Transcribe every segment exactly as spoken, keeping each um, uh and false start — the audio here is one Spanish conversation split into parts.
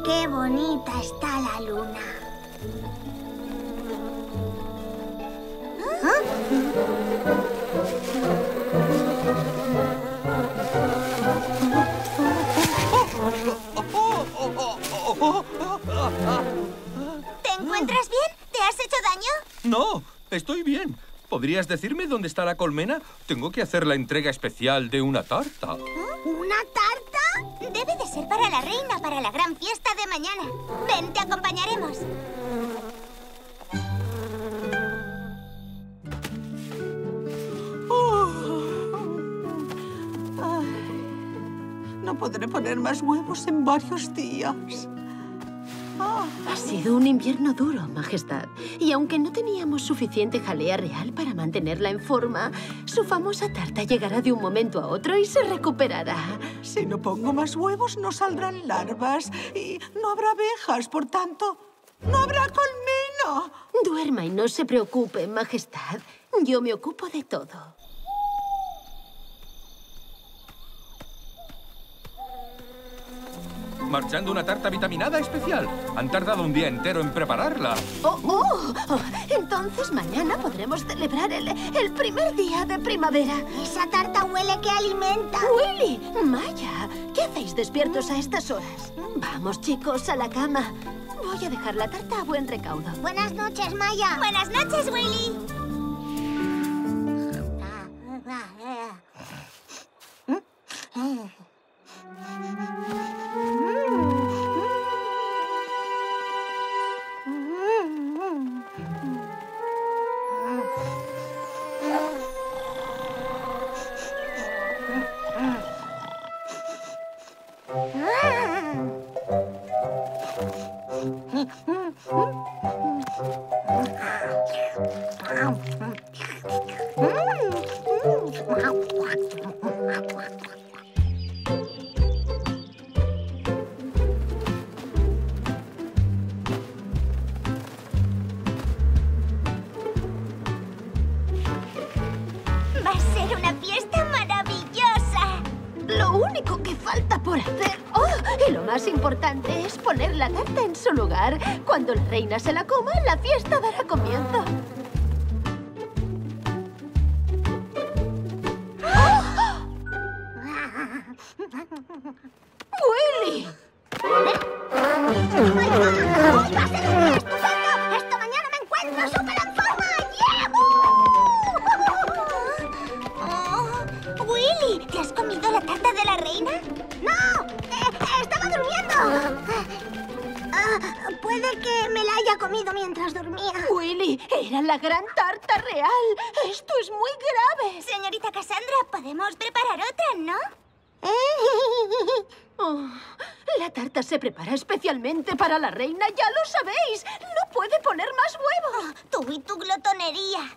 ¡Qué bonita está la luna! ¿Te encuentras bien? ¿Te has hecho daño? No, estoy bien. ¿Podrías decirme dónde está la colmena? Tengo que hacer la entrega especial de una tarta. ¿Una tarta? Debe de ser para la reina, para la gran fiesta de mañana. Ven, te acompañaremos. No podré poner más huevos en varios días. Ah. Ha sido un invierno duro, Majestad. Y aunque no teníamos suficiente jalea real para mantenerla en forma, su famosa tarta llegará de un momento a otro y se recuperará. Si no pongo más huevos, no saldrán larvas y no habrá abejas. Por tanto, no habrá colmena. Duerma y no se preocupe, Majestad. Yo me ocupo de todo. Marchando una tarta vitaminada especial. Han tardado un día entero en prepararla. Oh, oh, oh. Entonces mañana podremos celebrar el, el primer día de primavera. Esa tarta huele que alimenta. Willy, Maya, ¿qué hacéis despiertos a estas horas? Vamos, chicos, a la cama. Voy a dejar la tarta a buen recaudo. Buenas noches, Maya. Buenas noches, Willy. Va a ser una fiesta maravillosa. Lo único que falta por hacer, oh, y lo más importante, es poner la tarta en su lugar. Cuando la reina se la coma, la fiesta dará comienzo. ¡Oh! ¡Willy! ¡Hoy va a ser un día estupendo! ¡Esta mañana me encuentro súper en forma! Oh, Willy, ¿te has comido la tarta de la reina? ¡No! Eh, ¡Estaba durmiendo! Ah, puede que me la haya comido mientras dormía. Willy, era la gran tarta real. Esto es muy grave. Señorita Cassandra, podemos preparar otra, ¿no? Oh, la tarta se prepara especialmente para la reina, ya lo sabéis. No puede poner más huevos. Oh, tú y tu glotonería.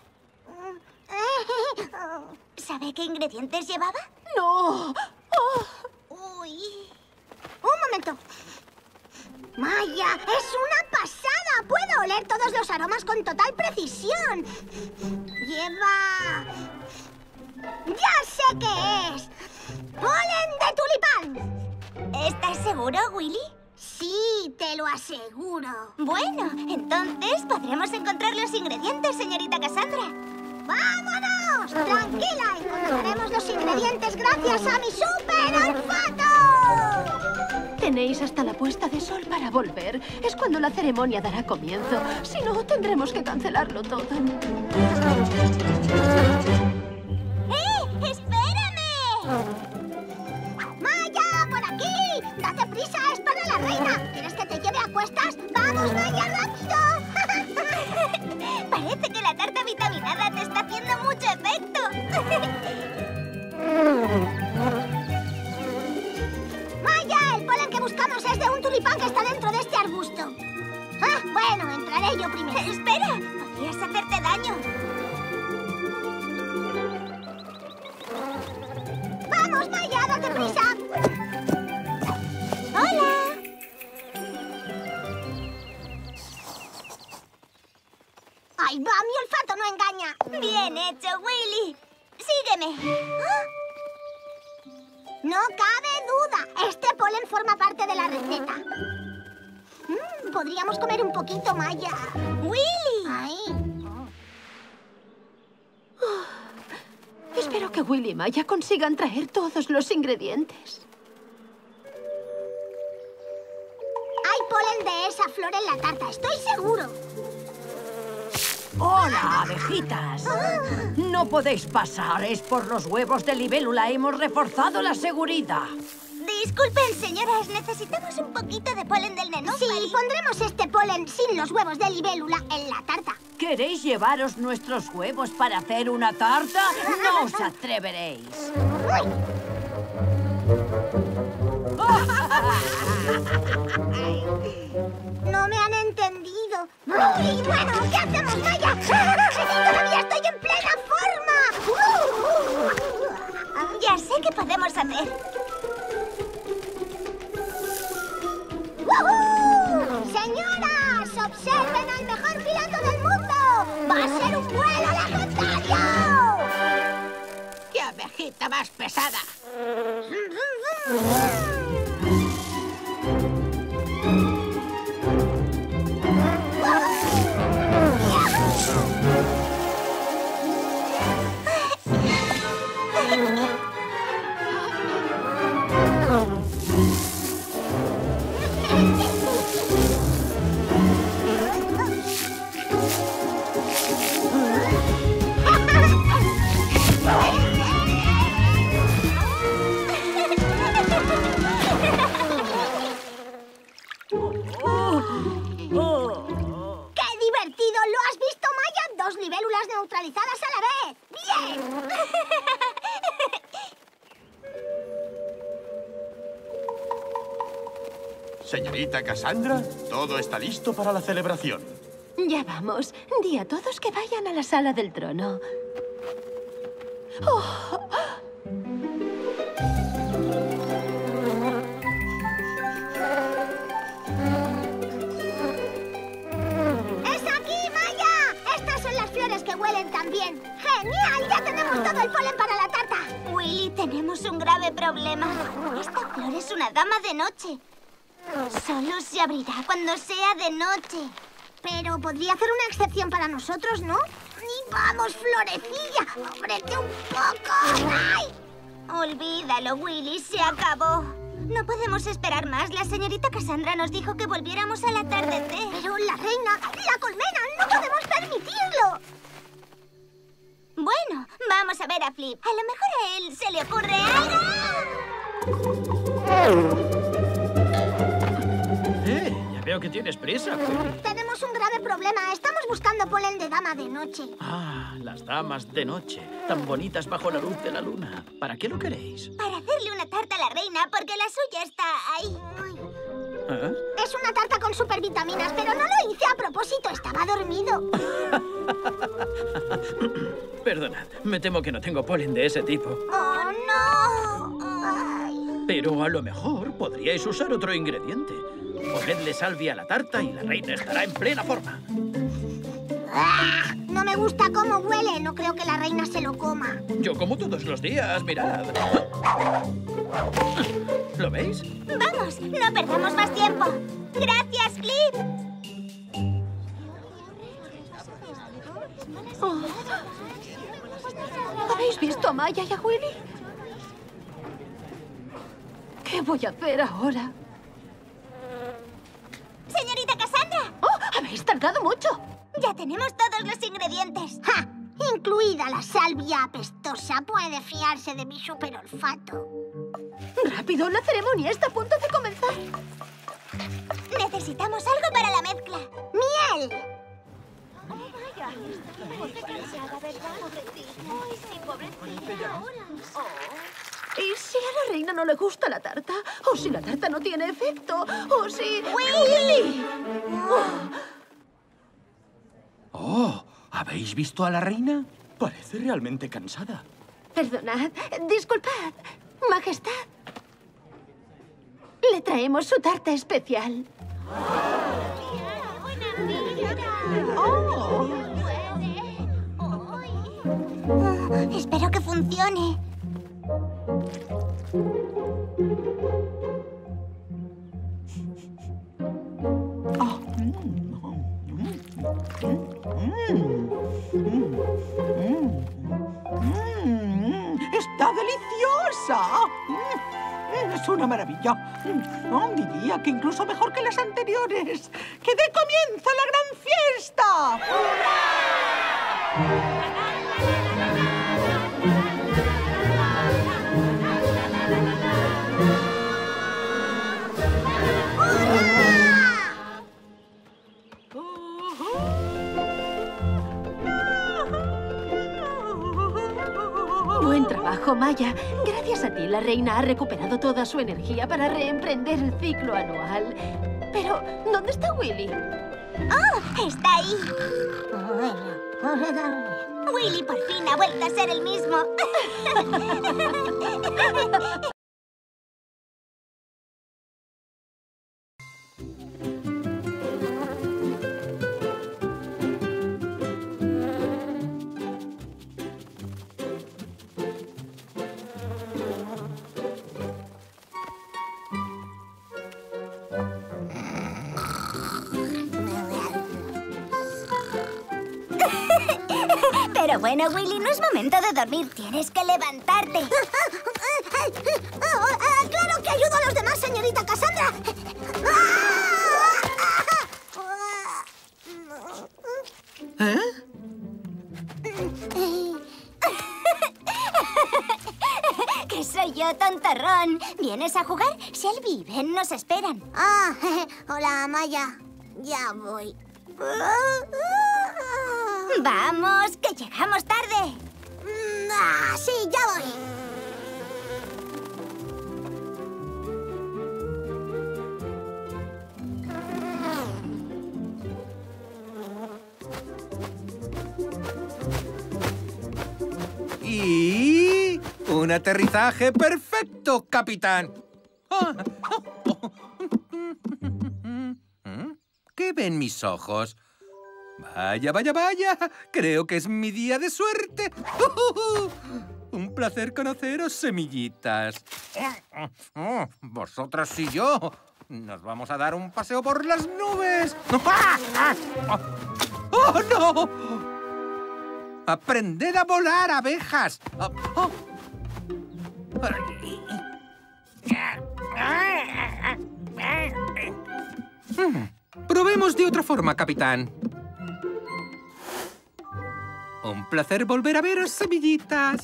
¿Sabe qué ingredientes llevaba? No. Oh. Uy. Un momento. Maya, es una pasada. Puedo oler todos los aromas con total precisión. Lleva... ¡Ya sé qué es! ¡Polen de tulipán! ¿Estás seguro, Willy? Sí, te lo aseguro. Bueno, entonces podremos encontrar los ingredientes, señorita Cassandra. ¡Vámonos! Tranquila, encontraremos los ingredientes gracias a mi super olfato. Tenéis hasta la puesta de sol para volver. Es cuando la ceremonia dará comienzo. Si no, tendremos que cancelarlo todo. ¡Eh! ¡Espérame! ¡Maya, por aquí! ¡Date prisa! ¡Es para la reina! ¿Quieres que te lleve a cuestas? ¡Vamos, Maya, rápido! Parece que la tarta vitaminada te está haciendo mucho efecto. ¡Maya! El polen que buscamos es de un tulipán que está dentro de este arbusto. Ah, bueno, entraré yo primero. ¡Espera! Podrías hacerte daño. ¡Vamos, Maya! ¡Date prisa! ¡Hola! ¡Ahí va! ¡Mi olfato no engaña! ¡Bien hecho, Willy! ¡Sígueme! No cabe duda. Este polen forma parte de la receta. Podríamos comer un poquito, Maya. ¡Willy! Ay. Espero que Willy y Maya consigan traer todos los ingredientes. Hay polen de esa flor en la tarta, estoy seguro. ¡Hola, abejitas! No podéis pasar, es por los huevos de libélula. Hemos reforzado la seguridad. Disculpen, señoras, necesitamos un poquito de polen del nenúfar. Sí, pondremos este polen sin los huevos de libélula en la tarta. ¿Queréis llevaros nuestros huevos para hacer una tarta? ¡No os atreveréis! No me han entendido. ¡Uy! Bueno, ¿qué hacemos, Maya? ¡Todavía estoy en plena forma! Ya sé qué podemos hacer. ¡Woohoo! ¡Señoras! ¡Observen al mejor piloto del mundo! ¡Va a ser un vuelo legendario! ¡Qué abejita más pesada! Libélulas neutralizadas a la vez. ¡Bien! Señorita Cassandra, todo está listo para la celebración. Ya vamos. Di a todos que vayan a la sala del trono. Oh. Que huelen tan bien. ¡Genial! ¡Ya tenemos todo el polen para la tarta! Willy, tenemos un grave problema. Esta flor es una dama de noche. Solo se abrirá cuando sea de noche. Pero podría hacer una excepción para nosotros, ¿no? ¡Y vamos, florecilla! ¡Ábrete un poco! ¡Ay! Olvídalo, Willy. Se acabó. No podemos esperar más. La señorita Cassandra nos dijo que volviéramos al atardecer. Pero la reina, la colmena, no podemos permitirlo. Bueno, vamos a ver a Flip. A lo mejor a él se le ocurre algo. ¡Eh! Ya veo que tienes prisa, Willy. Tenemos un grave problema. Estamos buscando polen de dama de noche. Ah, las damas de noche. Tan bonitas bajo la luz de la luna. ¿Para qué lo queréis? Para hacerle una tarta a la reina, porque la suya está ahí. ¿Ah? Es una tarta con supervitaminas, pero no lo hice a propósito. Estaba dormido. Perdonad, me temo que no tengo polen de ese tipo. ¡Oh, no! Ay. Pero a lo mejor podríais usar otro ingrediente. Ponedle salvia a la tarta y la reina estará en plena forma. ¡Ah! No me gusta cómo huele. No creo que la reina se lo coma. Yo como todos los días, mirad. ¿Lo veis? Vamos, no perdamos más tiempo. Gracias, Flip. Oh. ¿Habéis visto a Maya y a Willy? ¿Qué voy a hacer ahora? Señorita Cassandra. ¡Oh! ¡Habéis tardado mucho! Ya tenemos todos los ingredientes. ¡Ja! Incluida la salvia apestosa. Puede fiarse de mi superolfato. ¡Rápido! La ceremonia está a punto de comenzar. Necesitamos algo para la mezcla. ¡Miel! ¿Y si a la reina no le gusta la tarta? ¿O si la tarta no tiene efecto? ¿O si... ¡Willy! Oh, ¿habéis visto a la reina? Parece realmente cansada. Perdonad, disculpad, Majestad. Le traemos su tarta especial. Oh. Oh, espero que funcione. Oh, Es una maravilla. No, diría que incluso mejor que las anteriores. ¡Que dé comienzo la gran fiesta! ¡Hurra! Buen trabajo, Maya. Gracias a ti, la reina ha recuperado toda su energía para reemprender el ciclo anual. Pero, ¿dónde está Willy? ¡Oh! ¡Está ahí! Willy por fin ha vuelto a ser el mismo. Pero bueno, Willy, no es momento de dormir. Tienes que levantarte. ¡Claro que ayudo a los demás, señorita Cassandra! ¿Eh? ¿Qué soy yo, tontorrón? ¿Vienes a jugar? Shelby, ven, nos esperan. Ah, hola, Maya. Ya voy. ¡Vamos, que llegamos tarde! Ah, sí, ya voy. Y... un aterrizaje perfecto, capitán. ¿Qué ven mis ojos? Vaya, vaya, vaya. Creo que es mi día de suerte. Un placer conoceros, semillitas. Vosotras y yo nos vamos a dar un paseo por las nubes. ¡Oh, no! ¡Aprended a volar, abejas! Oh. Probemos de otra forma, capitán. Un placer volver a veros, semillitas.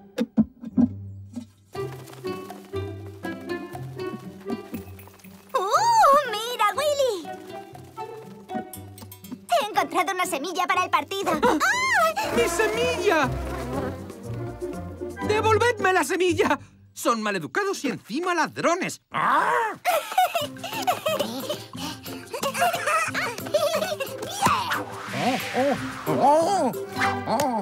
¡Uh! ¡Mira, Willy! He encontrado una semilla para el partido. ¡Ah! ¡Mi semilla! ¡Devolvedme la semilla! Son maleducados y encima ladrones. ¡Ah! ¡Oh, oh, oh!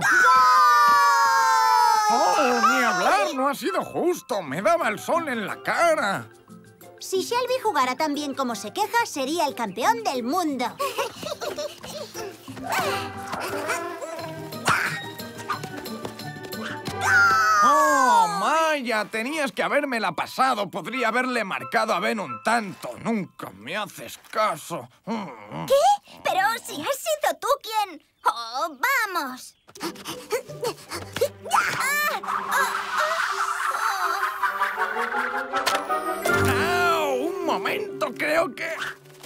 ¡Oh, ni hablar! No ha sido justo. Me daba el sol en la cara. Si Shelby jugara tan bien como se queja, sería el campeón del mundo. ¡Oh, Maya! Tenías que habérmela pasado. Podría haberle marcado a Ben un tanto. Nunca me haces caso. ¿Qué? Pero si has sido tú quien... ¡Oh, vamos! ¡Ah! Un momento, creo que...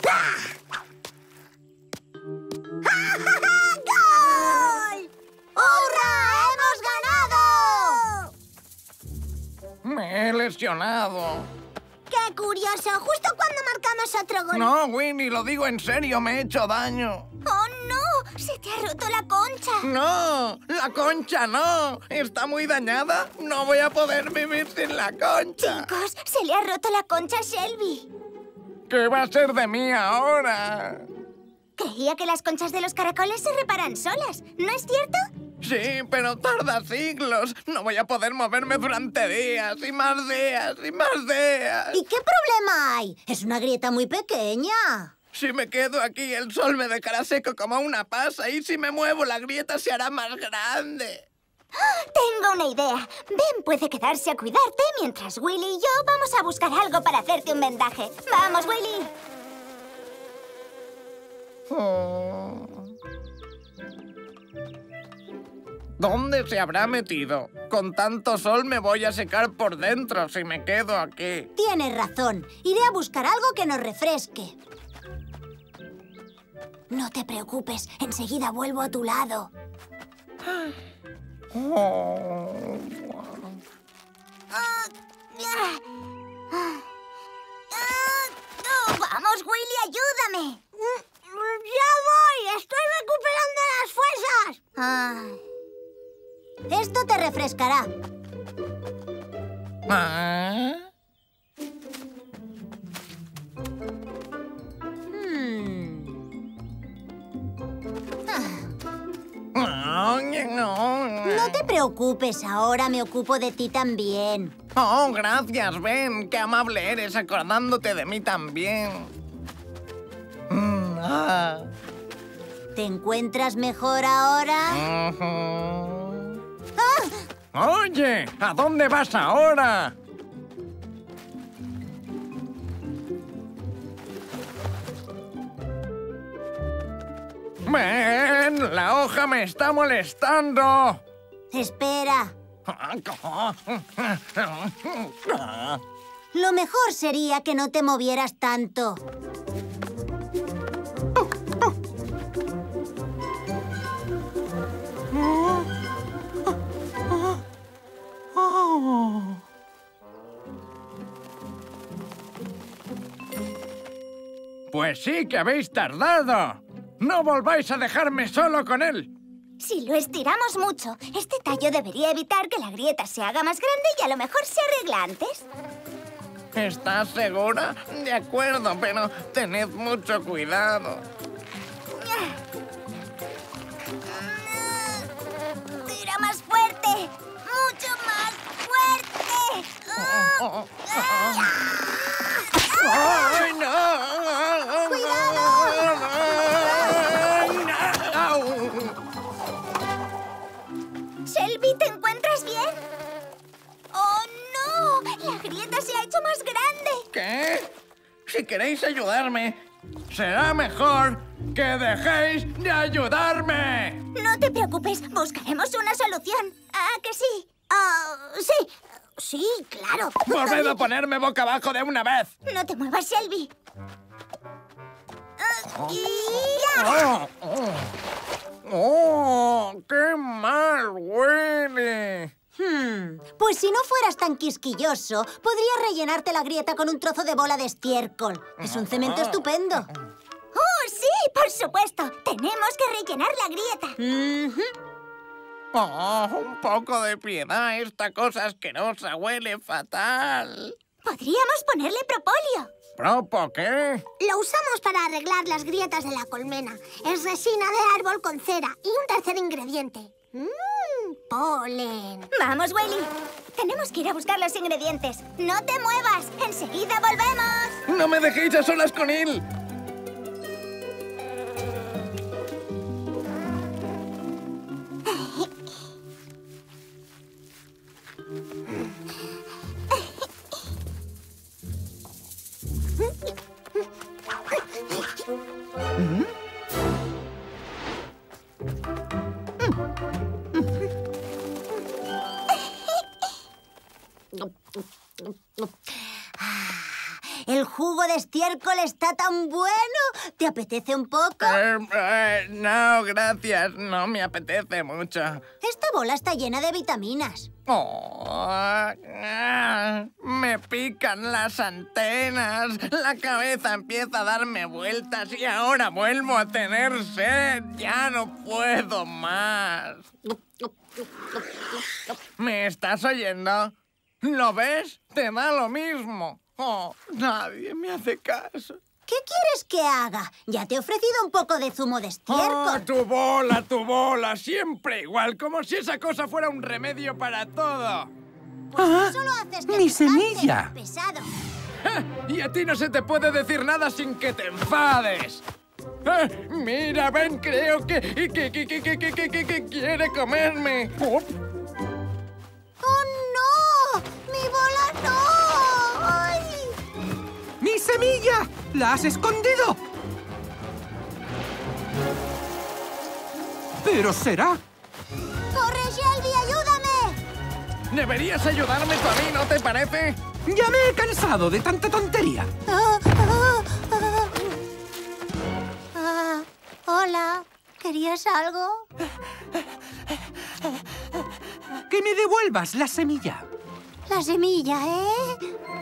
¡Gol! ¡Hurra! ¡Hemos ganado! Me he lesionado. ¡Qué curioso! Justo cuando marcamos otro gol. No, Winnie, lo digo en serio. Me he hecho daño. ¡Oh, no! ¡Se te ha roto la concha! ¡No! ¡La concha no! ¿Está muy dañada? No voy a poder vivir sin la concha. Chicos, se le ha roto la concha a Shelby. ¿Qué va a ser de mí ahora? Creía que las conchas de los caracoles se reparan solas, ¿no es cierto? Sí, pero tarda siglos. No voy a poder moverme durante días y más días y más días. ¿Y qué problema hay? Es una grieta muy pequeña. Si me quedo aquí, el sol me dejará seco como una pasa y si me muevo, la grieta se hará más grande. Tengo una idea. Ben puede quedarse a cuidarte mientras Willy y yo vamos a buscar algo para hacerte un vendaje. ¡Vamos, Willy! Oh. ¿Dónde se habrá metido? Con tanto sol me voy a secar por dentro si me quedo aquí. Tienes razón. Iré a buscar algo que nos refresque. No te preocupes. Enseguida vuelvo a tu lado. Oh. ¡Vamos, Willy, ayúdame! ¡Ya voy! ¡Estoy recuperando las fuerzas! Ah. Esto te refrescará. ¿Ah? Hmm. Oh, no. No te preocupes, ahora me ocupo de ti también. Oh, gracias, Ben. Qué amable eres acordándote de mí también. Mm, ah. ¿Te encuentras mejor ahora? Uh-huh. ¡Ah! Oye, ¿a dónde vas ahora? Ben, la hoja me está molestando. Espera. Lo mejor sería que no te movieras tanto. Pues sí que habéis tardado. No volváis a dejarme solo con él. Si lo estiramos mucho, este tallo debería evitar que la grieta se haga más grande y a lo mejor se arregla antes. ¿Estás segura? De acuerdo, pero tened mucho cuidado. ¡Tira más fuerte! ¡Mucho más fuerte! ¡Ay, no! Shelby, ¿te encuentras bien? ¡Oh, no! ¡La grieta se ha hecho más grande! ¿Qué? Si queréis ayudarme, será mejor que dejéis de ayudarme. No te preocupes, buscaremos una solución. ¿Ah, que sí? Ah, sí. Sí, claro. Volved a ponerme boca abajo de una vez. No te muevas, Shelby. Oh. Y ya. ¡Oh! ¡Oh! ¡Oh! ¡Qué mal huele! Hmm. Pues si no fueras tan quisquilloso, podrías rellenarte la grieta con un trozo de bola de estiércol. Es un cemento estupendo. ¡Oh, sí! ¡Por supuesto! Tenemos que rellenar la grieta. Mm-hmm. ¡Oh! Un poco de piedad. Esta cosa asquerosa huele fatal. Podríamos ponerle propóleo. ¿Propo qué? Lo usamos para arreglar las grietas de la colmena. Es resina de árbol con cera y un tercer ingrediente. Mmm, polen. Vamos, Willy. Tenemos que ir a buscar los ingredientes. ¡No te muevas! ¡Enseguida volvemos! ¡No me dejéis a solas con él! El jugo de estiércol está tan bueno. ¿Te apetece un poco? Eh, eh, no, gracias. No me apetece mucho. Esta bola está llena de vitaminas. Oh, ah, me pican las antenas. La cabeza empieza a darme vueltas y ahora vuelvo a tener sed. Ya no puedo más. ¿Me estás oyendo? ¿Lo ves? Te da lo mismo. Oh, nadie me hace caso. ¿Qué quieres que haga? Ya te he ofrecido un poco de zumo de estiércol. ¡Oh, tu bola, tu bola! Siempre igual, como si esa cosa fuera un remedio para todo. Pues ah, solo haces que ¡Mi semilla! Pesado. ¡Ja! Y a ti no se te puede decir nada sin que te enfades. ¡Ah! Mira, Ben, creo que, que, que, que, que, que, que, que, que quiere comerme. Oh. ¡Oh, no! ¡Mi bola no! ¡Ay! ¡Mi semilla! ¡La has escondido! ¿Pero será? ¡Corre, Deberías ayudarme tú a mí, ¿no te parece? Ya me he cansado de tanta tontería. Ah, ah, ah. Ah, hola, ¿querías algo? Que me devuelvas la semilla. La semilla, ¿eh?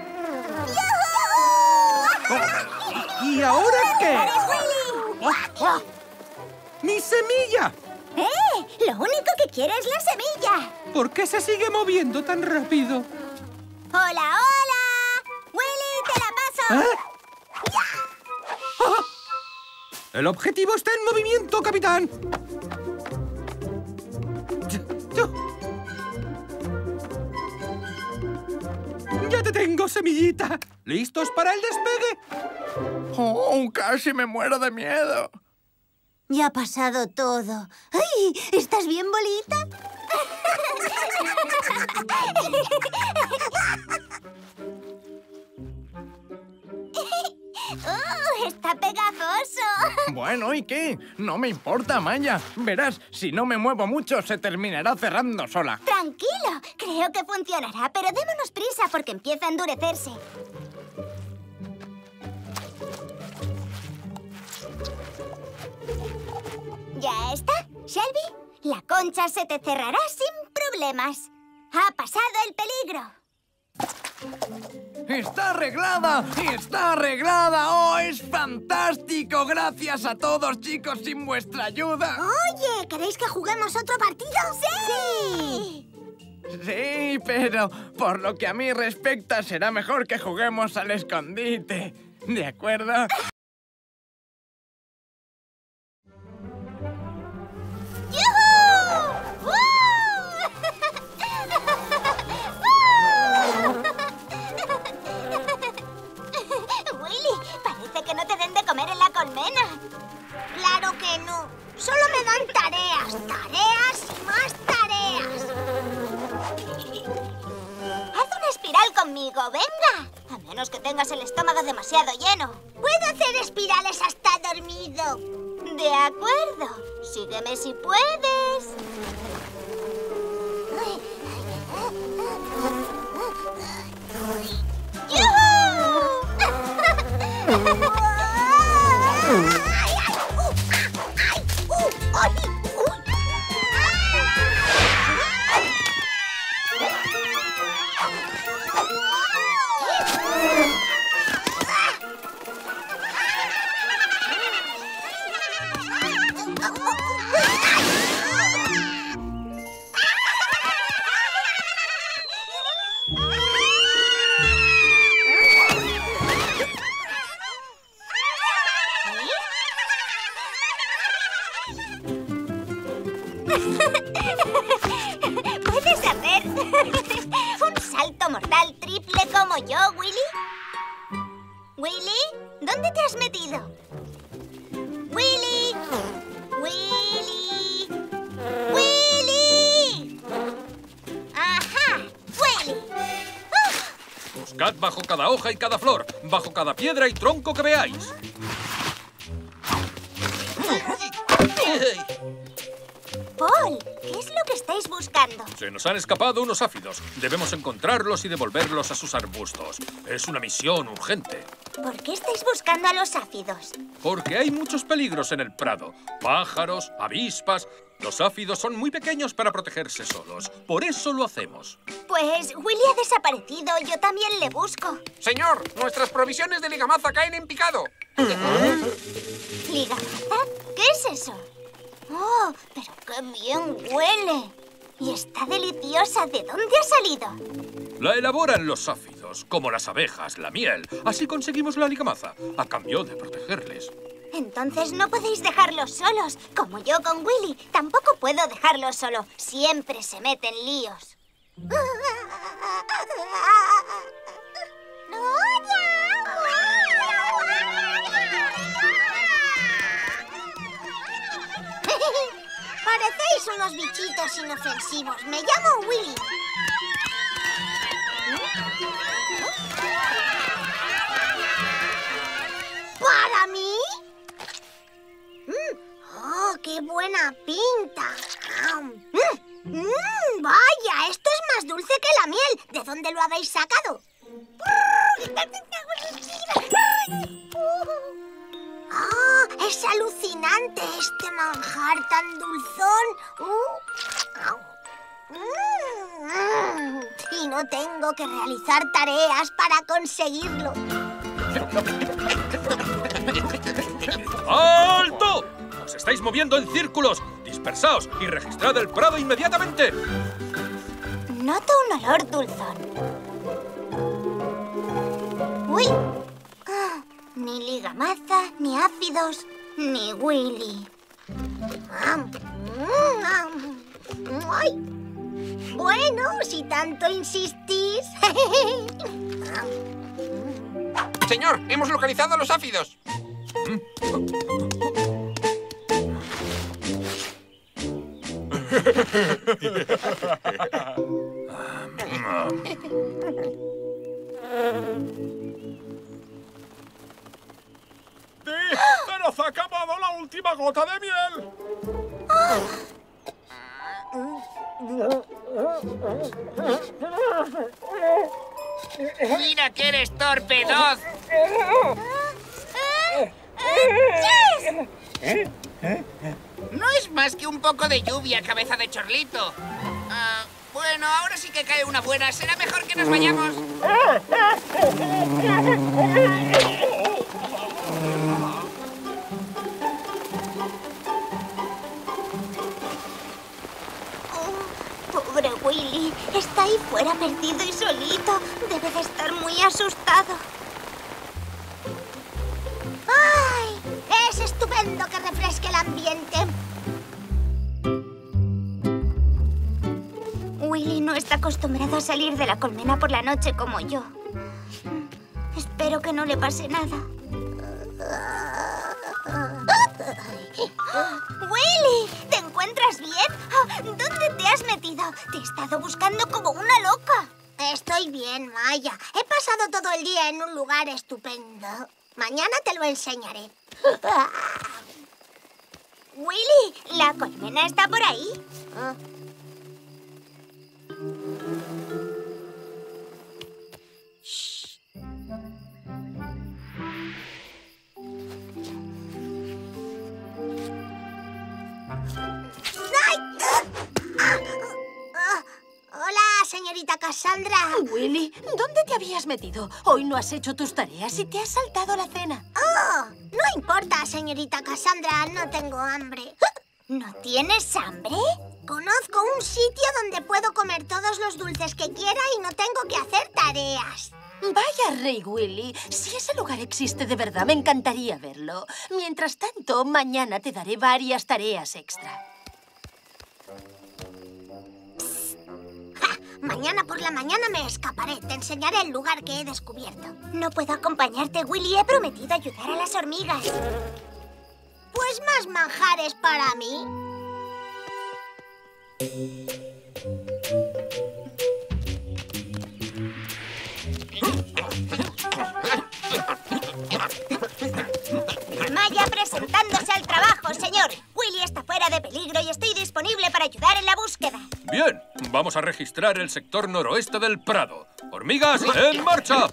¿Y ahora qué? ¡Eres Willy! ¡Mi semilla! ¡Eh! Lo único que quiero es la semilla. ¿Por qué se sigue moviendo tan rápido? ¡Hola, hola! ¡Willy, te la paso! ¿Eh? ¡Ah! El objetivo está en movimiento, capitán. ¡Ya te tengo, semillita! ¿Listos para el despegue? ¡Oh, casi me muero de miedo! Ya ha pasado todo. ¡Ay! ¿Estás bien, bolita? ¡Uh! ¡Está pegajoso! Bueno, ¿y qué? No me importa, Maya. Verás, si no me muevo mucho, se terminará cerrando sola. Tranquilo, creo que funcionará, pero démonos prisa porque empieza a endurecerse. ¿Ya está? Shelby, la concha se te cerrará sin problemas. Ha pasado el peligro. ¡Está arreglada! ¡Está arreglada! ¡Oh, es fantástico! Gracias a todos, chicos, sin vuestra ayuda. Oye, ¿queréis que juguemos otro partido? ¡Sí! Sí, pero por lo que a mí respecta, será mejor que juguemos al escondite. ¿De acuerdo? Comer en la colmena. Claro que no. Solo me dan tareas, tareas y más tareas. Haz una espiral conmigo, venga. A menos que tengas el estómago demasiado lleno. Puedo hacer espirales hasta dormido. De acuerdo. Sígueme si puedes. ¿Puedes hacer un salto mortal triple como yo, Willy? ¿Willy? ¿Dónde te has metido? ¡Willy! ¡Willy! ¡Willy! ¡Ajá! ¡Willy! ¡Oh! Buscad bajo cada hoja y cada flor, bajo cada piedra y tronco que veáis. Paul, ¿qué es lo que estáis buscando? Se nos han escapado unos áfidos. Debemos encontrarlos y devolverlos a sus arbustos. Es una misión urgente. ¿Por qué estáis buscando a los áfidos? Porque hay muchos peligros en el prado. Pájaros, avispas... Los áfidos son muy pequeños para protegerse solos. Por eso lo hacemos. Pues Willy ha desaparecido. Yo también le busco. Señor, nuestras provisiones de ligamaza caen en picado. ¿Ligamaza? ¿Qué es eso? ¡Oh, pero qué bien huele! Y está deliciosa. ¿De dónde ha salido? La elaboran los áfidos, como las abejas, la miel. Así conseguimos la ligamaza, a cambio de protegerles. Entonces no podéis dejarlos solos. Como yo con Willy, tampoco puedo dejarlos solo. Siempre se meten líos. Parecéis unos bichitos inofensivos. Me llamo Willy. ¿Para mí? Mm. ¡Oh, qué buena pinta! Mm. Mm, ¡vaya! ¡Esto es más dulce que la miel. ¿De dónde lo habéis sacado? ¡Ah! ¡Es alucinante este manjar tan dulzón! Mm. Y no tengo que realizar tareas para conseguirlo. ¡Alto! ¡Os estáis moviendo en círculos! ¡Dispersaos y registrad el prado inmediatamente! Noto un olor dulzón. ¡Uy! Ah, ni ligamaza, ni áfidos, ni Willy. ¡Ay! Bueno, si tanto insistís. Señor, hemos localizado a los áfidos. ¡Pero se ha acabado la última gota de miel! ¡Mira que eres torpe, Doz! No es más que un poco de lluvia, cabeza de chorlito. Ah, bueno, ahora sí que cae una buena. Será mejor que nos vayamos. Pobre Willy, está ahí fuera perdido y solito. Debe de estar muy asustado. ¡Ay! Es estupendo que refresque el ambiente. Willy no está acostumbrado a salir de la colmena por la noche como yo. Espero que no le pase nada. ¡Willy! ¿Te encuentras bien? ¿Dónde te has metido? Te he estado buscando como una loca. Estoy bien, Maya. He pasado todo el día en un lugar estupendo. Mañana te lo enseñaré. Willy, ¿la colmena está por ahí? ¿Ah? Señorita Cassandra. Willy, ¿dónde te habías metido? Hoy no has hecho tus tareas y te has saltado la cena. Oh, no importa, señorita Cassandra, no tengo hambre. ¿No tienes hambre? Conozco un sitio donde puedo comer todos los dulces que quiera y no tengo que hacer tareas. Vaya, Rey Willy. Si ese lugar existe de verdad, me encantaría verlo. Mientras tanto, mañana te daré varias tareas extra. Mañana por la mañana me escaparé. Te enseñaré el lugar que he descubierto. No puedo acompañarte, Willy. He prometido ayudar a las hormigas. Pues más manjares para mí. Maya presentándose al trabajo, señor. Willy está fuera de peligro y estoy disponible para ayudar en la búsqueda. Bien, vamos a registrar el sector noroeste del Prado. ¡Hormigas, en marcha!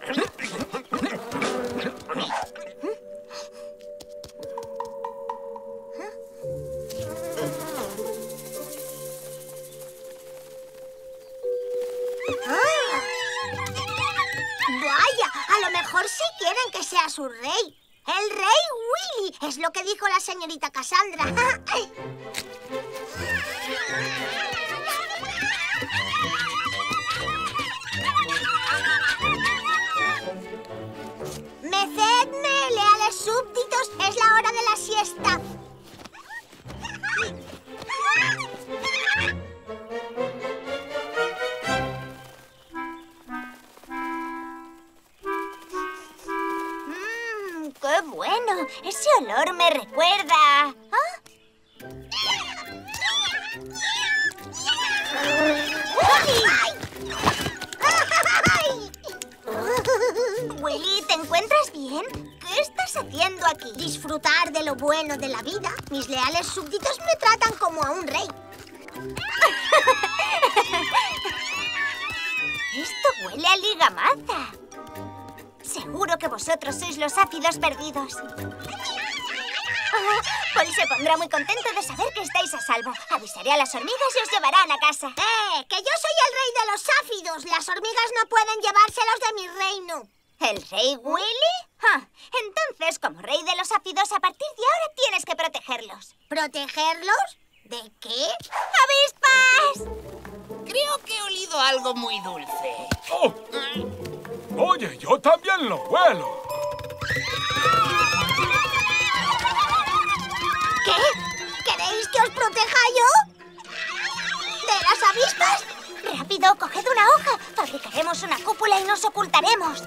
Vaya, a lo mejor sí quieren que sea su rey. ¡El rey Willy! Es lo que dijo la señorita Cassandra. ¡Mecedme, leales súbditos! ¡Es la hora de la siesta! ¡Qué bueno! Ese olor me recuerda... ¿Ah? Willy, ¿te encuentras bien? ¿Qué estás haciendo aquí? Disfrutar de lo bueno de la vida. Mis leales súbditos me tratan como a un rey. Esto huele a ligamaza. Seguro que vosotros sois los áfidos perdidos. Oh, Paul se pondrá muy contento de saber que estáis a salvo. Avisaré a las hormigas y os llevarán a casa. ¡Eh! ¡Que yo soy el rey de los áfidos! Las hormigas no pueden llevárselos de mi reino. ¿El rey Willy? Ah, entonces, como rey de los áfidos, a partir de ahora tienes que protegerlos. ¿Protegerlos? ¿De qué? ¡Avispas! Creo que he olido algo muy dulce. Oh. Oye, yo también lo huelo. ¿Qué? ¿Queréis que os proteja yo? ¿De las avispas? ¡Rápido, coged una hoja! Fabricaremos una cúpula y nos ocultaremos.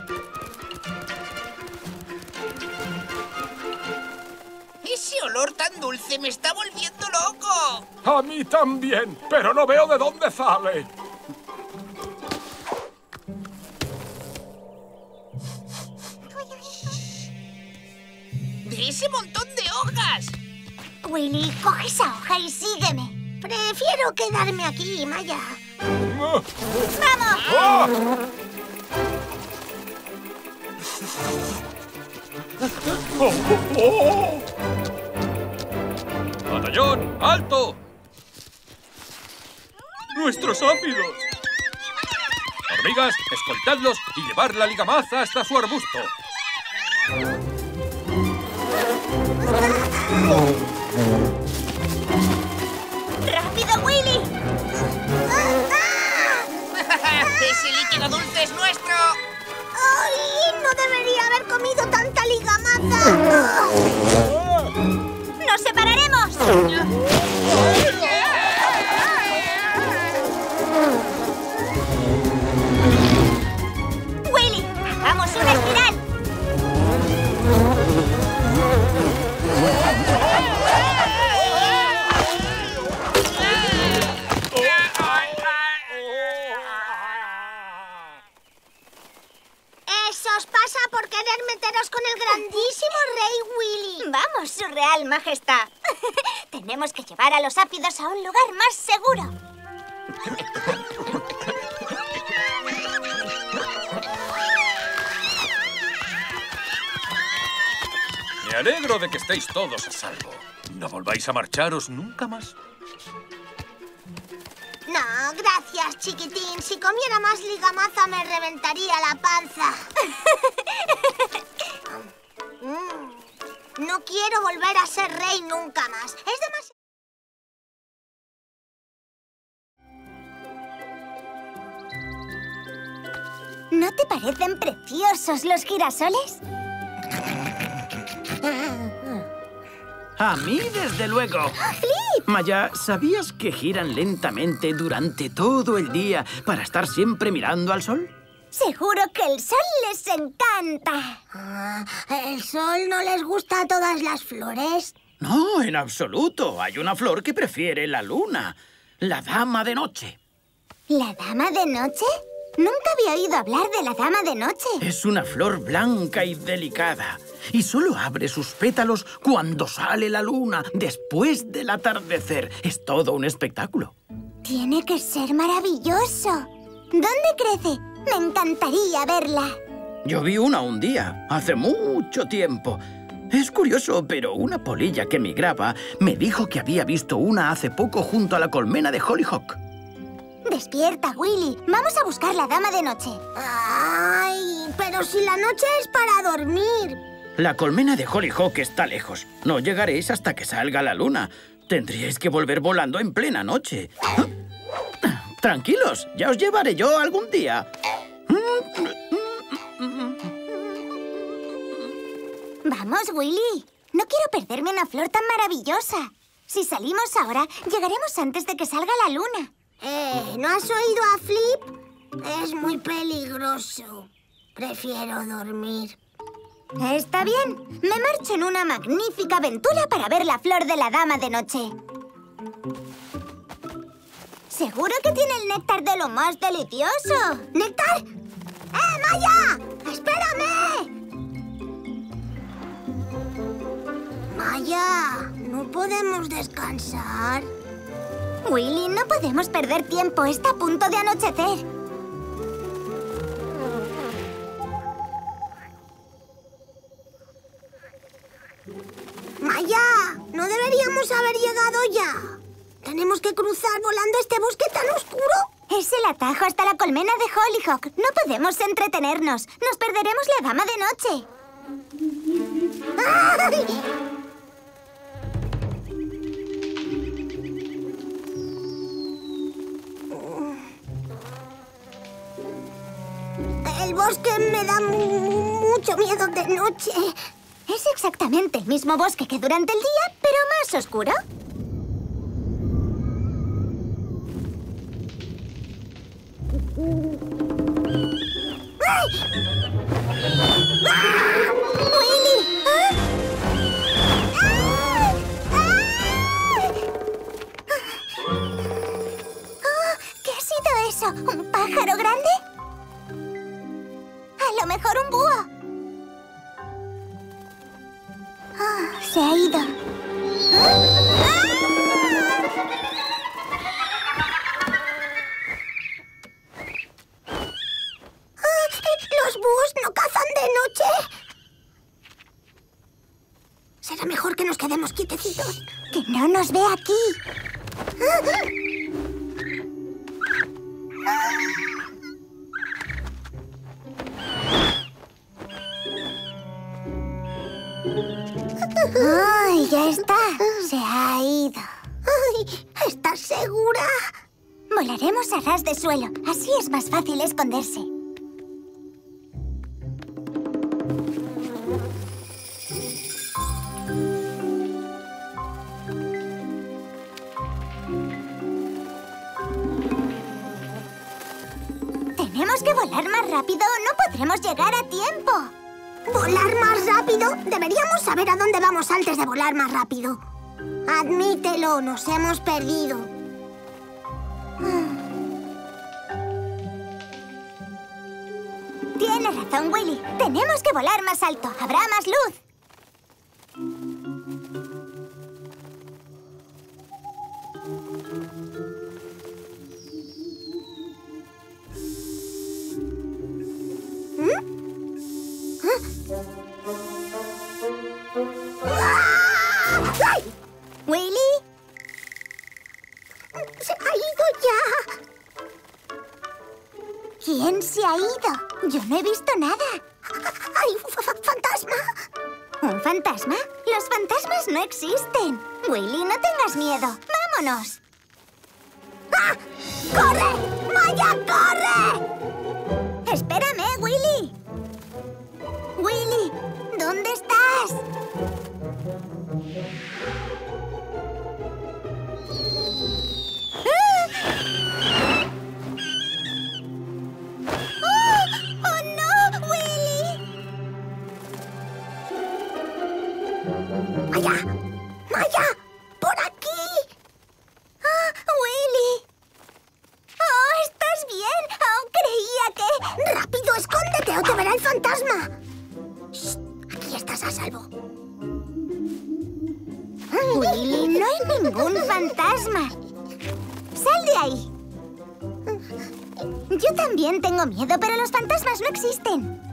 Ese olor tan dulce me está volviendo loco. A mí también, pero no veo de dónde sale. ¡De ese montón de hojas! Willy, coge esa hoja y sígueme. Prefiero quedarme aquí, Maya. ¡Vamos! ¡Ah! ¡Oh, oh, oh! ¡Batallón, alto! ¡Nuestros áfidos! Hormigas, escoltadlos y llevar la ligamaza hasta su arbusto. ¡Rápido, Willy! ¡Ese líquido dulce es nuestro! ¡Ay! No debería haber comido tanta ligamaza. ¡Nos separaremos! ¡Willy! ¡Hagamos una espiral! Eso os pasa por querer meteros con el grandísimo rey Willy. ¡Vamos, su real majestad! Tenemos que llevar a los áfidos a un lugar más seguro. Me alegro de que estéis todos a salvo. ¿No volváis a marcharos nunca más? No, gracias, chiquitín. Si comiera más ligamaza me reventaría la panza. mm, no quiero volver a ser rey nunca más. Es demasiado... ¿No te parecen preciosos los girasoles? A mí, desde luego. ¡Flip! Maya, ¿sabías que giran lentamente durante todo el día para estar siempre mirando al sol? Seguro que el sol les encanta. Ah, ¿el sol no les gusta a todas las flores? No, en absoluto. Hay una flor que prefiere la luna. La dama de noche. ¿La dama de noche? Nunca había oído hablar de la dama de noche. Es una flor blanca y delicada. Y solo abre sus pétalos cuando sale la luna, después del atardecer. Es todo un espectáculo. Tiene que ser maravilloso. ¿Dónde crece? Me encantaría verla. Yo vi una un día, hace mucho tiempo. Es curioso, pero una polilla que migraba me dijo que había visto una hace poco junto a la colmena de Hollyhock. Despierta, Willy. Vamos a buscar la dama de noche. Ay, pero si la noche es para dormir. La colmena de Hollyhock está lejos. No llegaréis hasta que salga la luna. Tendríais que volver volando en plena noche. Tranquilos, ya os llevaré yo algún día. Vamos, Willy. No quiero perderme una flor tan maravillosa. Si salimos ahora, llegaremos antes de que salga la luna. Eh, ¿no has oído a Flip? Es muy peligroso. Prefiero dormir. Está bien. Me marcho en una magnífica aventura para ver la flor de la dama de noche. Seguro que tiene el néctar de lo más delicioso. ¿Néctar? ¡Eh, Maya! ¡Espérame! Maya, ¿no podemos descansar? Willy, no podemos perder tiempo. Está a punto de anochecer. ¿No deberíamos haber llegado ya? ¿Tenemos que cruzar volando este bosque tan oscuro? Es el atajo hasta la colmena de Hollyhock. No podemos entretenernos. Nos perderemos la dama de noche. ¡Ay! El bosque me da mu mucho miedo de noche. Es exactamente el mismo bosque que durante el día, pero más oscuro. ¡Ay! ¡Ah! ¡Willy! ¿Ah? ¡Ah! ¡Ah! Oh, ¿qué ha sido eso? ¿Un pájaro grande? A lo mejor un búho. Oh, se ha ido. ¡Ah! ¿Los búhos no cazan de noche? Será mejor que nos quedemos quietecitos. Que no nos ve aquí. ¡Ay, ya está! Se ha ido. Ay, ¿estás segura? Volaremos a ras de suelo. Así es más fácil esconderse. Tenemos que volar más rápido o no podremos llegar a tiempo. ¿Volar más rápido? Deberíamos saber a dónde vamos antes de volar más rápido. Admítelo, nos hemos perdido. Tienes razón, Willy. Tenemos que volar más alto. Habrá más luz. ¡Ay! ¿Willy? ¡Se ha ido ya! ¿Quién se ha ido? Yo no he visto nada. ¡Ay, fantasma! ¿Un fantasma? Los fantasmas no existen. Willy, no tengas miedo. ¡Vámonos! ¡Ah! ¡Corre! ¡Maya, corre! Espérame, Willy. Willy, ¿dónde estás? ¡Oh! ¡Oh, no, Willy! ¡Maya! ¡Maya! ¡Por aquí! ¡Ah, Willy! ¡Oh, estás bien! Aún creía que... ¡Rápido, escóndete o te verá el fantasma! Shh, aquí estás a salvo. Willy, no hay ningún fantasma. ¡Sal de ahí! Yo también tengo miedo, pero los fantasmas no existen.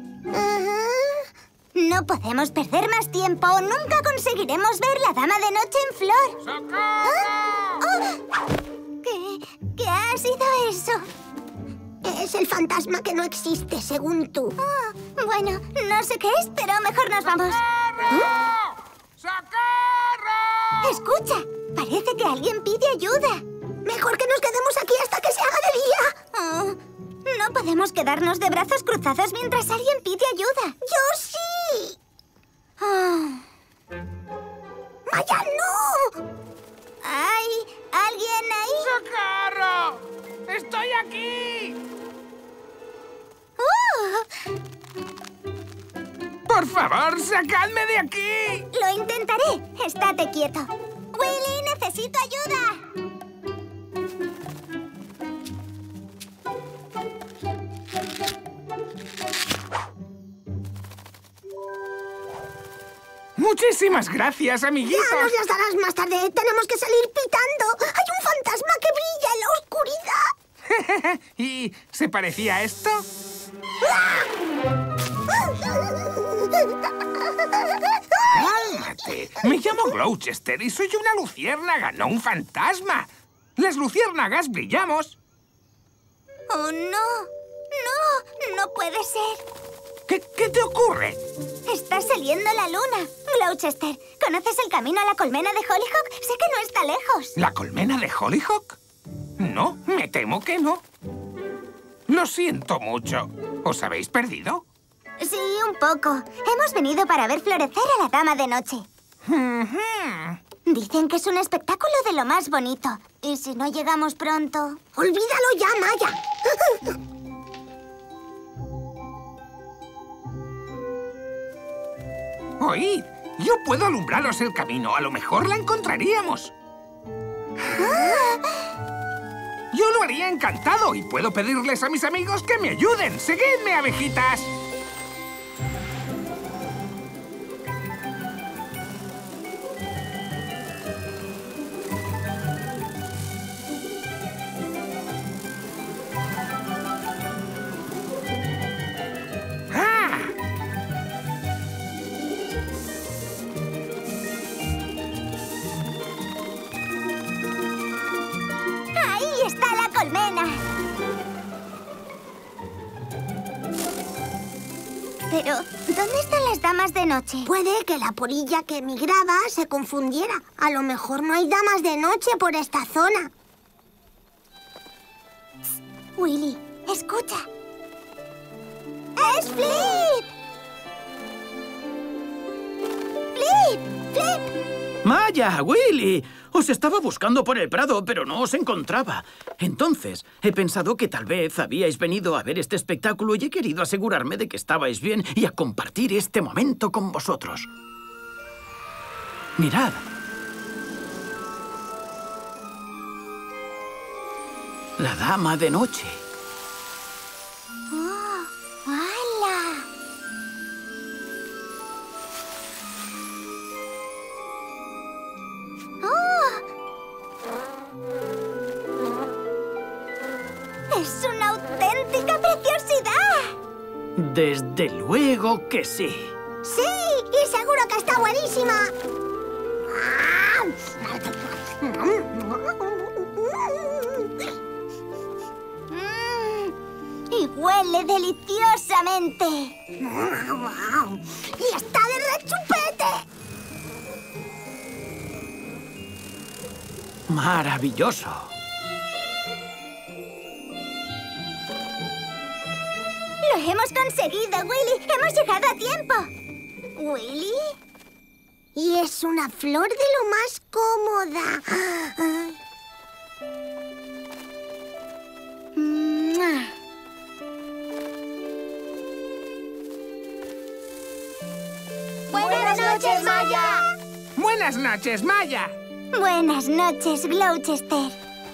No podemos perder más tiempo o nunca conseguiremos ver la dama de noche en flor. ¡Socorro! Oh, ¿Qué, ¿Qué ha sido eso? Es el fantasma que no existe, según tú. Oh, bueno, no sé qué es, pero mejor nos vamos. ¡Socorro! ¡Socorro! Escucha, parece que alguien pide ayuda. Mejor que nos quedemos aquí hasta que se haga de día. Oh, no podemos quedarnos de brazos cruzados mientras alguien pide ayuda. ¡Yo sí! Oh. ¡Maya, no! ¿Hay alguien ahí? ¡Socorro! ¡Estoy aquí! ¡Oh! ¡Por favor, sacadme de aquí! Lo intentaré. Estate quieto. Willy, necesito ayuda. Muchísimas gracias, amiguitos. Ya nos las darás más tarde. Tenemos que salir pitando. Hay un fantasma que brilla en la oscuridad. ¿Y se parecía a esto? ¡Ah! ¡Cálmate! usted? Me llamo Gloucester y soy una luciérnaga, no un fantasma. Las luciérnagas brillamos. ¡Oh, no! ¡No! ¡No puede ser! ¿Qué, qué te ocurre? Está saliendo la luna. Gloucester, ¿conoces el camino a la colmena de Hollyhock? Sé que no está lejos. ¿La colmena de Hollyhock? No, me temo que no. Lo siento mucho. ¿Os habéis perdido? Sí, un poco. Hemos venido para ver florecer a la Dama de Noche. Dicen que es un espectáculo de lo más bonito. ¿Y si no llegamos pronto? ¡Olvídalo ya, Maya! Oíd, yo puedo alumbraros el camino. A lo mejor la encontraríamos. Yo lo haría encantado y puedo pedirles a mis amigos que me ayuden. ¡Seguidme, abejitas! Pero, ¿dónde están las damas de noche? Puede que la polilla que migraba se confundiera. A lo mejor no hay damas de noche por esta zona. Willy, escucha. ¡Es Flip! ¡Flip! ¡Flip! ¡Maya! ¡Willy! Os estaba buscando por el prado, pero no os encontraba. Entonces, he pensado que tal vez habíais venido a ver este espectáculo y he querido asegurarme de que estabais bien y a compartir este momento con vosotros. Mirad. La Dama de Noche. ¡Oh! ¡Hala! ¡Es una auténtica preciosidad! Desde luego que sí. ¡Sí! ¡Y seguro que está buenísima! Mm, y huele deliciosamente. ¡Y está de rechupete! Maravilloso. ¡Lo hemos conseguido, Willy! ¡Hemos llegado a tiempo! ¿Willy? Y es una flor de lo más cómoda. ¡Buenas noches, Maya! ¡Buenas noches, Maya! Buenas noches, Gloucester.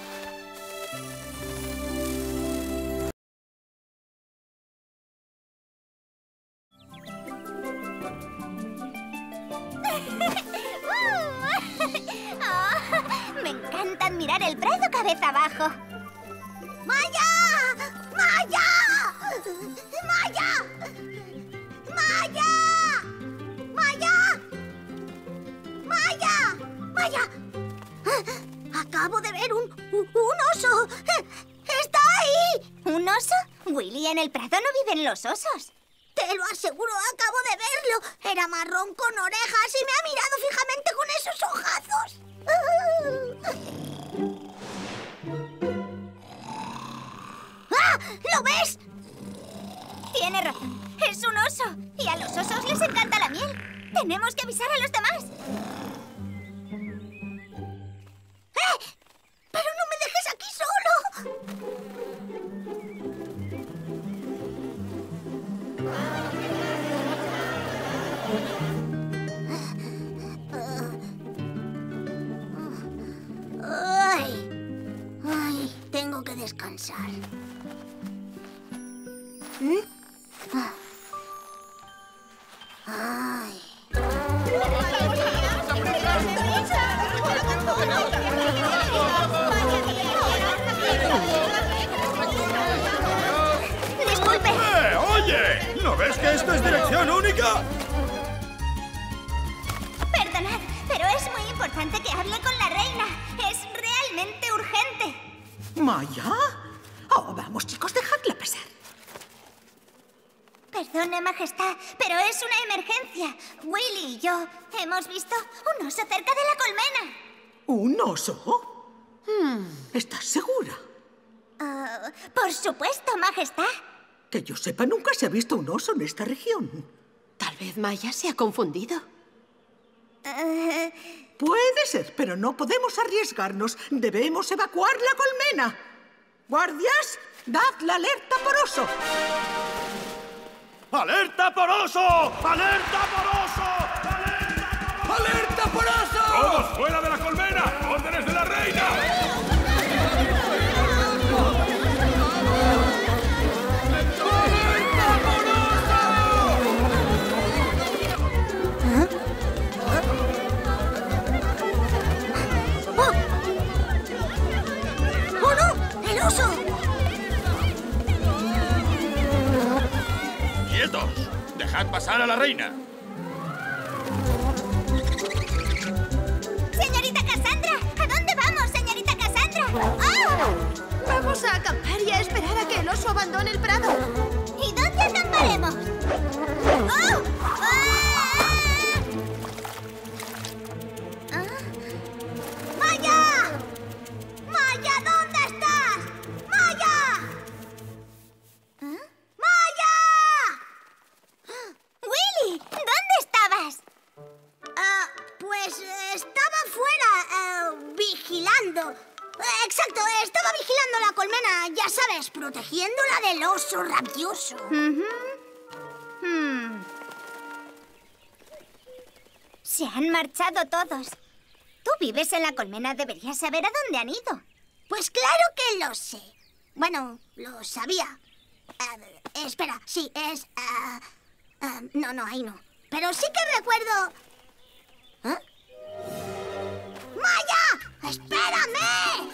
Oh, me encanta admirar el prado cabeza abajo. ¡Maya! ¡Maya! ¡Maya! ¡Maya! ¡Maya! ¡Maya! ¡Maya! Acabo de ver un, un oso. ¡Está ahí! ¿Un oso? Willy, en el prado no viven los osos. Te lo aseguro, acabo de verlo. Era marrón con orejas y me ha mirado fijamente con esos ojazos. ¡Ah! ¿Lo ves? Tiene razón. Es un oso. Y a los osos les encanta la miel. Tenemos que avisar a los demás. ¡Eh! ¡Pero no me dejes aquí solo! ¡Ay! ¡Ay! Tengo que descansar. ¿Mm? Ah. ¡Ay! ¡Disculpe! ¡Eh! ¡Oye! ¿No ves que esto es dirección única? Perdonad, importante que hable con la reina. Es realmente urgente. ¿Maya? Oh, vamos, chicos, dejadla pasar. Perdone, Majestad, pero es una emergencia. Willy y yo hemos visto un oso cerca de la colmena. ¿Un oso? Hmm, ¿estás segura? Uh, por supuesto, Majestad. Que yo sepa, nunca se ha visto un oso en esta región. Tal vez Maya se ha confundido. Uh... Puede ser, pero no podemos arriesgarnos. Debemos evacuar la colmena. Guardias, dad la alerta por oso. ¡Alerta por oso! ¡Alerta por oso! ¡Alerta por oso! ¡Alerta por oso! ¡Todos fuera de la colmena! ¡Órdenes de la reina! ¡Quietos! ¡Dejad pasar a la reina! ¡Señorita Cassandra! ¿A dónde vamos, señorita Cassandra? ¡Oh! Vamos a acampar y a esperar a que el oso abandone el prado. ¿Y dónde acamparemos? ¡Oh! ¡Ah! ¿Ah? ¡Maya! ¡Maya, ¿dónde estás? ¡Maya! ¿Ah? ¡Maya! ¡Willy! ¿Dónde estabas? Ah, pues eh, estaba fuera, eh, vigilando. Eh, exacto, eh, estaba vigilando la colmena, ya sabes, protegiéndola del oso rabioso. Uh-huh. hmm. Se han marchado todos. Tú vives en la colmena, deberías saber a dónde han ido. Pues claro que lo sé. Bueno, lo sabía. Uh, espera, sí, es... Uh, uh, no, no, ahí no. Pero sí que recuerdo... ¿Eh? ¡Maya! ¡Espérame!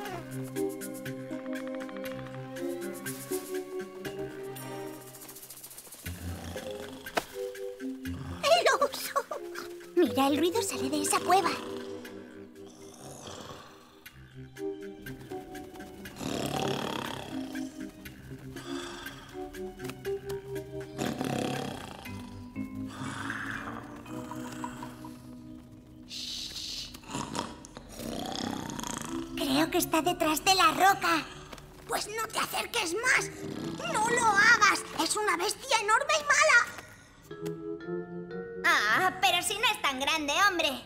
¡El oso! Mira, el ruido sale de esa cueva. Creo que está detrás de la roca. Pues no te acerques más. ¡No lo hagas! Es una bestia enorme y mala. Ah, pero si no es tan grande, hombre.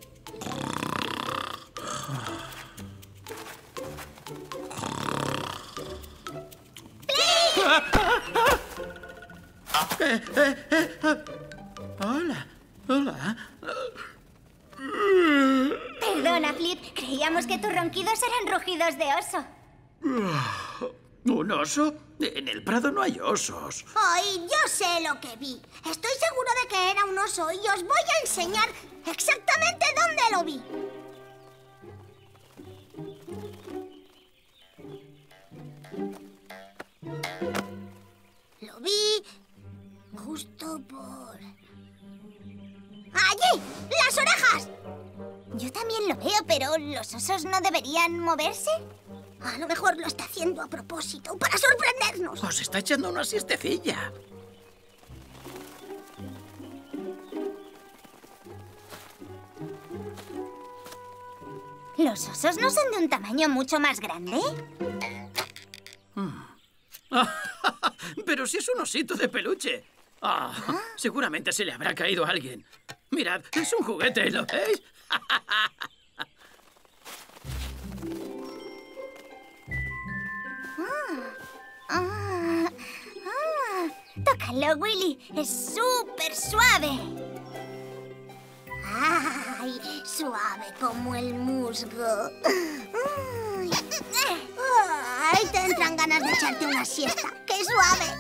Eh, eh, eh, eh. Hola, hola. Perdona, Flip. Creíamos que tus ronquidos eran rugidos de oso. ¿Un oso? En el prado no hay osos. Ay, yo sé lo que vi. Estoy seguro de que era un oso y os voy a enseñar exactamente dónde lo vi. Lo vi justo por... ¡Allí! ¡Las orejas! Yo también lo veo, pero ¿los osos no deberían moverse? A lo mejor lo está haciendo a propósito, para sorprendernos. Os está echando una siestecilla. ¿Los osos no son de un tamaño mucho más grande? Hmm. Pero si es un osito de peluche. Ah, ¿Ah? Seguramente se le habrá caído a alguien. Mirad, es un juguete, ¿lo veis? ah, ah, ah. Tócalo, Willy. Es súper suave. ¡Ay! Suave como el musgo. ¡Ay! ¡Ay! Te entran ganas de echarte una siesta. ¡Qué suave!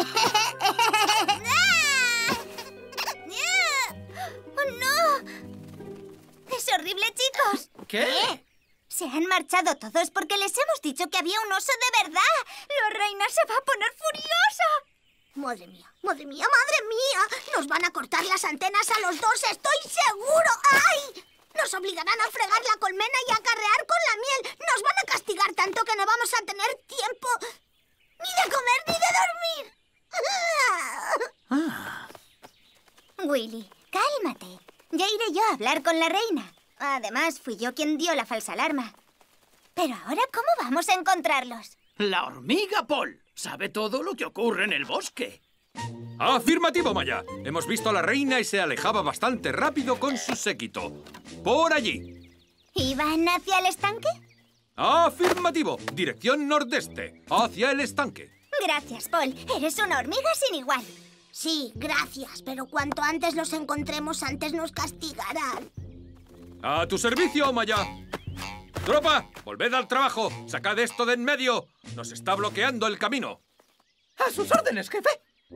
¡Oh, no! ¡Es horrible, chicos! ¿Qué? ¿Qué? Se han marchado todos porque les hemos dicho que había un oso de verdad. La reina se va a poner furiosa. Madre mía, madre mía, madre mía. Nos van a cortar las antenas a los dos, estoy seguro. ¡Ay! Nos nos obligarán a fregar la colmena y a carrear con la miel. Nos van a castigar tanto que no vamos a tener tiempo ni de comer ni de dormir. Ah. Willy, cálmate. Ya iré yo a hablar con la reina. Además, fui yo quien dio la falsa alarma. Pero ahora, ¿cómo vamos a encontrarlos? La hormiga Paul sabe todo lo que ocurre en el bosque. Afirmativo, Maya. Hemos visto a la reina y se alejaba bastante rápido con su séquito. Por allí. ¿Iban hacia el estanque? Afirmativo. Dirección nordeste. Hacia el estanque. Gracias, Paul. Eres una hormiga sin igual. Sí, gracias. Pero cuanto antes los encontremos, antes nos castigarán. A tu servicio, Maya. Tropa, volved al trabajo. Sacad esto de en medio. Nos está bloqueando el camino. ¡A sus órdenes, jefe!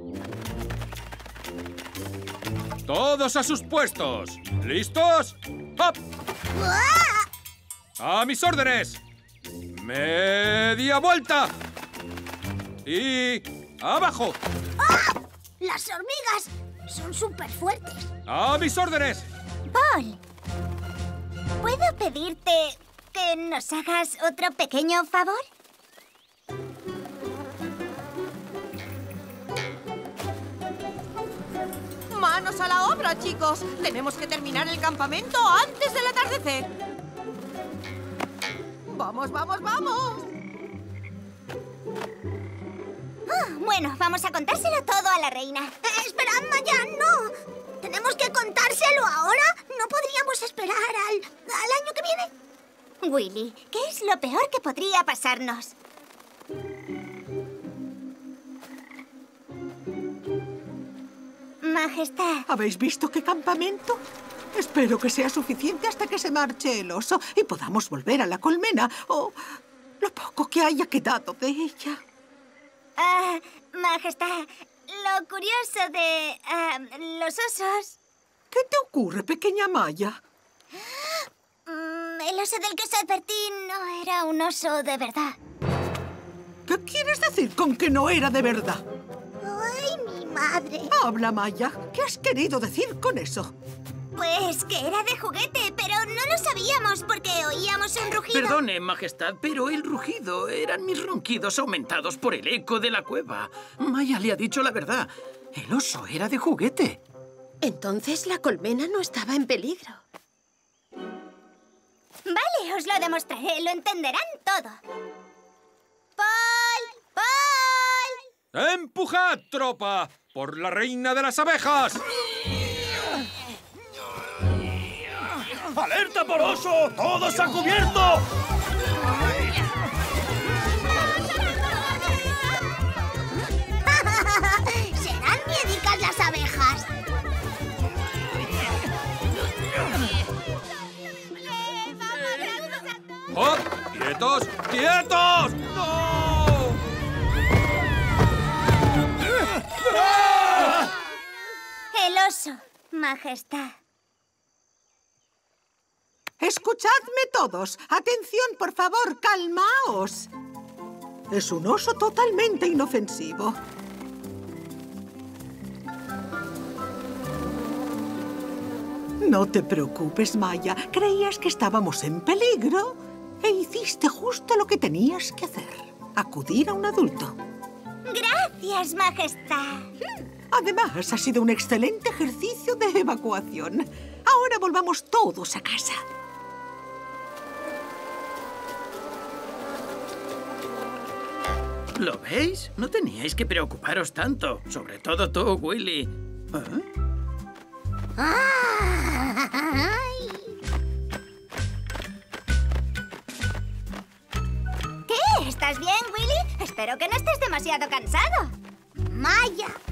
Todos a sus puestos. ¿Listos? ¡Hop! ¡A mis órdenes! ¡Media vuelta! ¡Y abajo! ¡Ah! ¡Las hormigas son súper fuertes! ¡A mis órdenes! Paul, ¿puedo pedirte que nos hagas otro pequeño favor? ¡Manos a la obra, chicos! Tenemos que terminar el campamento antes del atardecer. ¡Vamos, vamos, vamos! Oh, bueno, vamos a contárselo todo a la reina. Eh, ¡Esperad, Maya! ¡No! ¿Tenemos que contárselo ahora? ¿No podríamos esperar al, al año que viene? Willy, ¿qué es lo peor que podría pasarnos? Majestad. ¿Habéis visto qué campamento? Espero que sea suficiente hasta que se marche el oso y podamos volver a la colmena o lo poco que haya quedado de ella. Ah, Majestad, lo curioso de uh, los osos... ¿Qué te ocurre, pequeña Maya? Mm, el oso del que os advertí no era un oso de verdad. ¿Qué quieres decir con que no era de verdad? ¡Ay, mi madre! Habla, Maya. ¿Qué has querido decir con eso? Pues que era de juguete, pero no lo sabíamos porque oíamos un rugido. Perdone, Majestad, pero el rugido eran mis ronquidos aumentados por el eco de la cueva. Maya le ha dicho la verdad. El oso era de juguete. Entonces la colmena no estaba en peligro. Vale, os lo demostraré. Lo entenderán todo. ¡Paul! ¡Paul! ¡Empujad, tropa! ¡Por la reina de las abejas! ¡Alerta por oso! ¡Todos a cubierto! ¡Serán miedicas las abejas! ¡Oh! ¡Quietos! ¡Quietos! ¡No! El oso, Majestad. Escuchadme todos. Atención, por favor, calmaos. Es un oso totalmente inofensivo. No te preocupes, Maya. Creías que estábamos en peligro e hiciste justo lo que tenías que hacer. Acudir a un adulto. Gracias, Majestad. Además, ha sido un excelente ejercicio de evacuación. Ahora volvamos todos a casa. ¿Lo veis? No teníais que preocuparos tanto. Sobre todo tú, Willy. ¿Eh? ¿Qué? ¿Estás bien, Willy? Espero que no estés demasiado cansado. Maya,